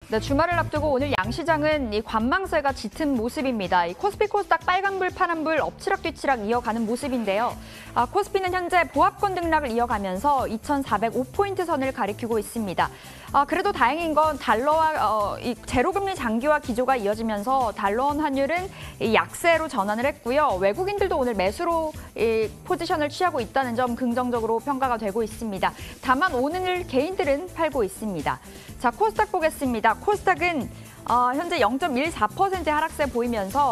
네, 주말을 앞두고 오늘 양시장은 이 관망세가 짙은 모습입니다. 이 코스피 코스닥 빨간불 파란불 엎치락뒤치락 이어가는 모습인데요. 코스피는 현재 보합권 등락을 이어가면서 2,405포인트 선을 가리키고 있습니다. 그래도 다행인 건 달러와 이 제로금리 장기화 기조가 이어지면서 달러원 환율은 이 약세로 전환을 했고요. 외국인들도 오늘 매수로 이 포지션을 취하고 있다는 점 긍정적으로 평가가 되고 있습니다. 다만 오늘 개인들은 팔고 있습니다. 자, 코스닥 보겠습니다. 코스닥은 현재 0.14%의 하락세 보이면서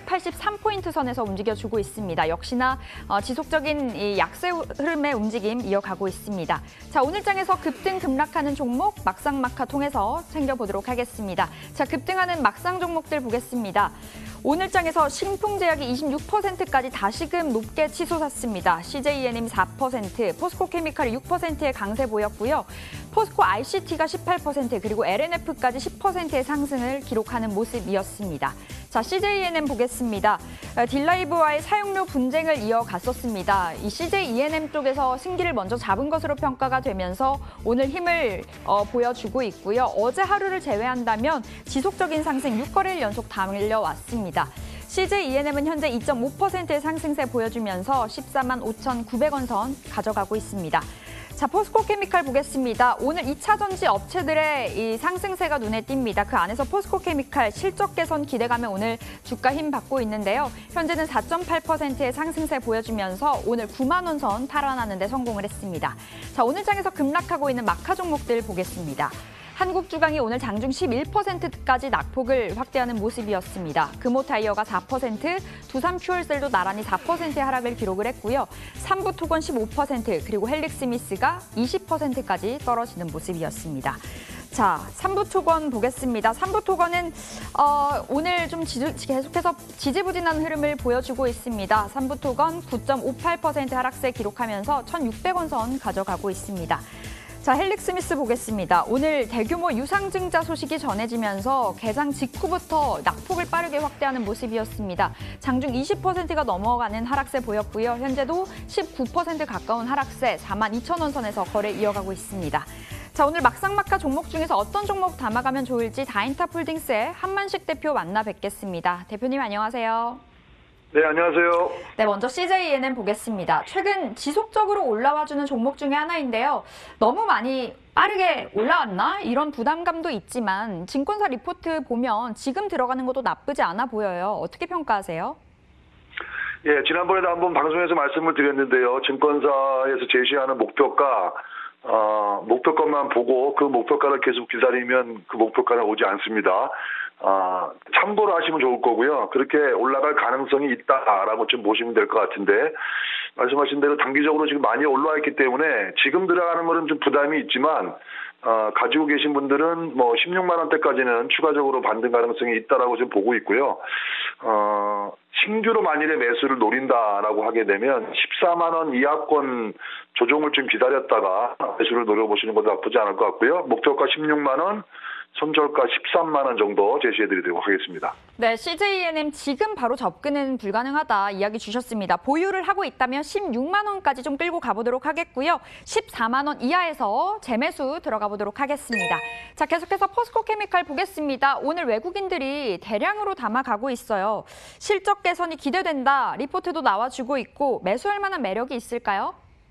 883포인트 선에서 움직여주고 있습니다. 역시나 지속적인 이 약세 흐름의 움직임 이어가고 있습니다. 자, 오늘 장에서 급등 급락하는 종목 막상막하 통해서 챙겨보도록 하겠습니다. 자, 급등하는 막상 종목들 보겠습니다. 오늘 장에서 신풍제약이 26%까지 다시금 높게 치솟았습니다. CJENM 4%, 포스코케미칼이 6%의 강세 보였고요. 포스코 ICT가 18% 그리고 LNF까지 10%의 상승을 기록하는 모습이었습니다. 자, CJENM 보겠습니다. 딜라이브와의 사용료 분쟁을 이어갔었습니다. 이 CJENM 쪽에서 승기를 먼저 잡은 것으로 평가가 되면서 오늘 힘을 보여주고 있고요. 어제 하루를 제외한다면 지속적인 상승 6거래일 연속 달려왔습니다. CJENM은 현재 2.5%의 상승세 보여주면서 14만 5,900원 선 가져가고 있습니다. 자, 포스코케미칼 보겠습니다. 오늘 2차 전지 업체들의 이 상승세가 눈에 띕니다. 그 안에서 포스코케미칼 실적 개선 기대감에 오늘 주가 힘 받고 있는데요. 현재는 4.8%의 상승세 보여주면서 오늘 9만 원 선 탈환하는 데 성공을 했습니다. 자, 오늘 장에서 급락하고 있는 마카 종목들 보겠습니다. 한국주강이 오늘 장중 11%까지 낙폭을 확대하는 모습이었습니다. 금호타이어가 4%, 두삼퓨얼셀도 나란히 4%의 하락을 기록을 했고요. 삼부토건 15%, 그리고 헬릭스미스가 20%까지 떨어지는 모습이었습니다. 자, 삼부토건 보겠습니다. 삼부토건은 오늘 좀 계속해서 지지부진한 흐름을 보여주고 있습니다. 삼부토건 9.58% 하락세 기록하면서 1,600원 선 가져가고 있습니다. 자, 헬릭스미스 보겠습니다. 오늘 대규모 유상증자 소식이 전해지면서 개장 직후부터 낙폭을 빠르게 확대하는 모습이었습니다. 장중 20%가 넘어가는 하락세 보였고요. 현재도 19% 가까운 하락세 42,000원 선에서 거래 이어가고 있습니다. 자, 오늘 막상막하 종목 중에서 어떤 종목 담아가면 좋을지 다인타폴딩스의 한만식 대표 만나 뵙겠습니다. 대표님 안녕하세요. 네, 안녕하세요. 네, 먼저 CJENM 보겠습니다. 최근 지속적으로 올라와주는 종목 중에 하나인데요. 너무 많이 빠르게 올라왔나? 이런 부담감도 있지만 증권사 리포트 보면 지금 들어가는 것도 나쁘지 않아 보여요. 어떻게 평가하세요? 예, 지난번에도 한번 방송에서 말씀을 드렸는데요. 증권사에서 제시하는 목표가 목표가만 보고 그 목표가를 계속 기다리면 그 목표가는 오지 않습니다. 참고로 하시면 좋을 거고요. 그렇게 올라갈 가능성이 있다라고 좀 보시면 될 것 같은데, 말씀하신 대로 단기적으로 지금 많이 올라와 있기 때문에 지금 들어가는 거는 좀 부담이 있지만, 가지고 계신 분들은 뭐 16만 원대까지는 추가적으로 반등 가능성이 있다라고 좀 보고 있고요. 신규로 만일에 매수를 노린다라고 하게 되면 14만 원 이하권 조정을 좀 기다렸다가 매수를 노려보시는 것도 나쁘지 않을 것 같고요. 목표가 16만 원, 손절가 13만 원 정도 제시해드리도록 하겠습니다. 네, CJENM 지금 바로 접근은 불가능하다 이야기 주셨습니다. 보유를 하고 있다면 16만 원까지 좀 끌고 가보도록 하겠고요. 14만 원 이하에서 재매수 들어가 보도록 하겠습니다. 자, 계속해서 포스코케미칼 보겠습니다. 오늘 외국인들이 대량으로 담아가고 있어요. 실적 개선이 기대된다. 리포트도 나와주고 있고 매수할 만한 매력이 있을까요?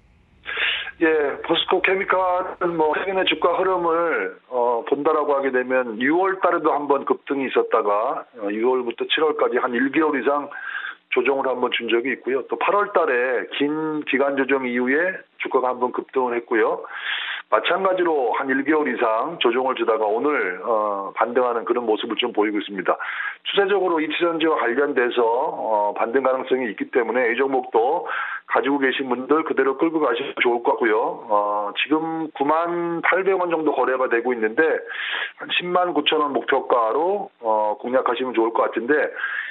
예, 포스코케미칼은 뭐 최근의 주가 흐름을 본다라고 하게 되면 6월 달에도 한번 급등이 있었다가 6월부터 7월까지 한 1개월 이상 조정을 한번 준 적이 있고요. 또 8월 달에 긴 기간 조정 이후에 주가가 한번 급등을 했고요. 마찬가지로 한 1개월 이상 조정을 주다가 오늘 반등하는 그런 모습을 좀 보이고 있습니다. 추세적으로 이치전지와 관련돼서 반등 가능성이 있기 때문에 이 종목도 가지고 계신 분들 그대로 끌고 가시면 좋을 것 같고요. 지금 9만 800원 정도 거래가 되고 있는데 한 10만 9천 원 목표가로 공략하시면 좋을 것 같은데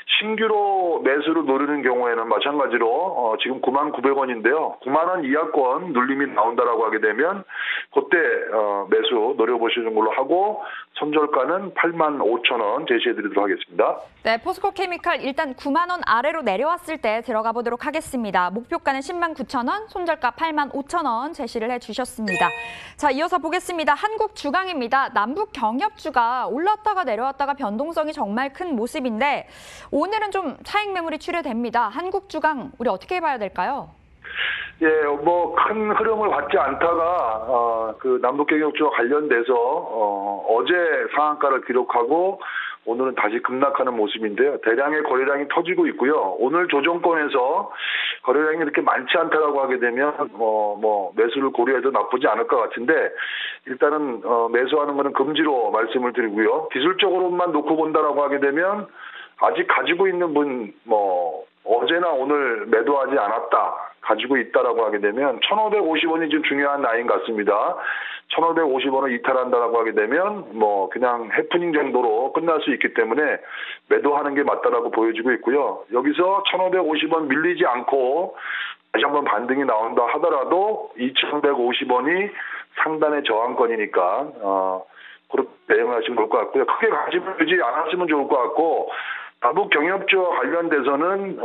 신규로 매수를 노리는 경우에는 마찬가지로 지금 99,900원인데요. 9만 원 이하권 눌림이 나온다라고 하게 되면 그때 매수 노려보시는 걸로 하고 손절가는 85,000원 제시해드리도록 하겠습니다. 네, 포스코 케미칼 일단 9만 원 아래로 내려왔을 때 들어가 보도록 하겠습니다. 목표가는 10만 9천 원, 손절가 8만 5천 원 제시를 해주셨습니다. 자, 이어서 보겠습니다. 한국주강입니다. 남북 경협주가 올랐다가 내려왔다가 변동성이 정말 큰 모습인데 오늘은 좀 차익 매물이 출현됩니다. 한국주강 우리 어떻게 봐야 될까요? 예, 뭐 큰 흐름을 받지 않다가 그 남북경협주와 관련돼서 어제 상한가를 기록하고 오늘은 다시 급락하는 모습인데요. 대량의 거래량이 터지고 있고요. 오늘 조정권에서 거래량이 이렇게 많지 않다라고 하게 되면 매수를 고려해도 나쁘지 않을 것 같은데 일단은 매수하는 것은 금지로 말씀을 드리고요. 기술적으로만 놓고 본다라고 하게 되면 아직 가지고 있는 분 어제나 오늘 매도하지 않았다. 가지고 있다라고 하게 되면 1,550원이 좀 중요한 라인 같습니다. 1,550원을 이탈한다라고 하게 되면 그냥 해프닝 정도로 끝날 수 있기 때문에 매도하는 게 맞다라고 보여지고 있고요. 여기서 1,550원 밀리지 않고 다시 한번 반등이 나온다 하더라도 2,150원이 상단의 저항권이니까 그렇게 대응하시면 좋을 것 같고요. 크게 관심을 두지 않았으면 좋을 것 같고 남북 경협주와 관련돼서는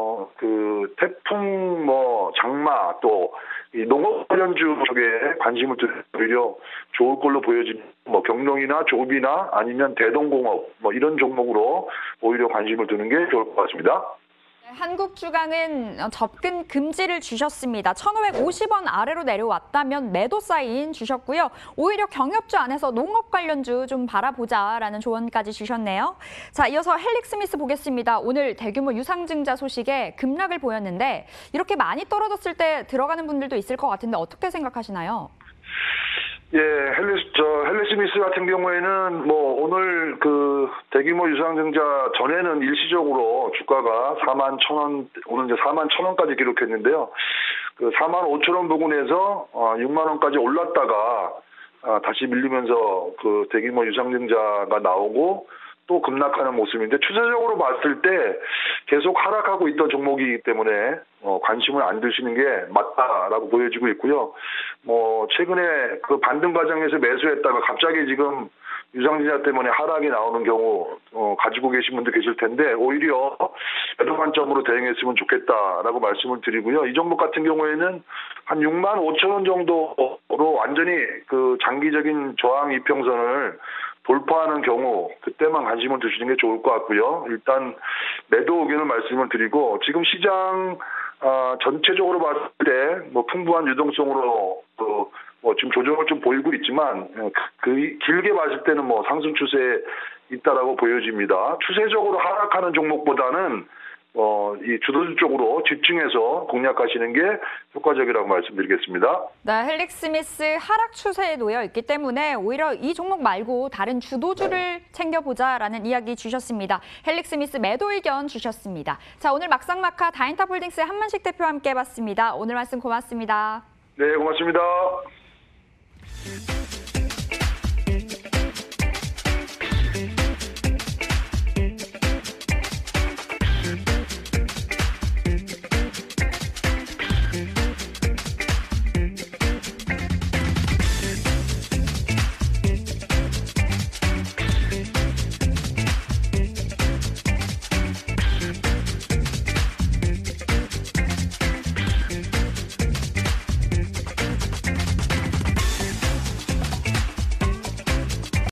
그 태풍 장마 또 이 농업 관련주 쪽에 관심을 두려 좋을 걸로 보여집니다. 경농이나 조비나 아니면 대동공업 이런 종목으로 오히려 관심을 두는 게 좋을 것 같습니다. 한국주강은 접근 금지를 주셨습니다. 1,550원 아래로 내려왔다면 매도 사인 주셨고요. 오히려 경협주 안에서 농업 관련주 좀 바라보자라는 조언까지 주셨네요. 자, 이어서 헬릭스미스 보겠습니다. 오늘 대규모 유상증자 소식에 급락을 보였는데 이렇게 많이 떨어졌을 때 들어가는 분들도 있을 것 같은데 어떻게 생각하시나요? 예, 헬리스미스 같은 경우에는 오늘 그 대규모 유상증자 전에는 일시적으로 주가가 41,000원, 오늘 이제 41,000원까지 기록했는데요. 그 45,000원 부근에서 6만 원까지 올랐다가 다시 밀리면서 그 대규모 유상증자가 나오고 또 급락하는 모습인데 추세적으로 봤을 때 계속 하락하고 있던 종목이기 때문에 관심을 안 두시는 게 맞다라고 보여지고 있고요. 최근에 그 반등 과정에서 매수했다가 갑자기 지금 유상증자 때문에 하락이 나오는 경우 가지고 계신 분도 계실 텐데 오히려 매도 관점으로 대응했으면 좋겠다라고 말씀을 드리고요. 이 종목 같은 경우에는 한 6만 5천 원 정도로 완전히 그 장기적인 저항 이평선을 돌파하는 경우 그때만 관심을 두시는 게 좋을 것 같고요. 일단 매도 의견을 말씀을 드리고 지금 시장 전체적으로 봤을 때 풍부한 유동성으로 지금 조정을 좀 보이고 있지만 길게 봤을 때는 상승 추세에 있다라고 보여집니다. 추세적으로 하락하는 종목보다는 이 주도주 쪽으로 집중해서 공략하시는 게 효과적이라고 말씀드리겠습니다. 네, 헬릭스미스 하락 추세에 놓여 있기 때문에 오히려 이 종목 말고 다른 주도주를 챙겨보자라는 이야기 주셨습니다. 헬릭스미스 매도 의견 주셨습니다. 자, 오늘 막상막하 다인탑홀딩스의 한만식 대표와 함께 해봤습니다. 오늘 말씀 고맙습니다. 네, 고맙습니다.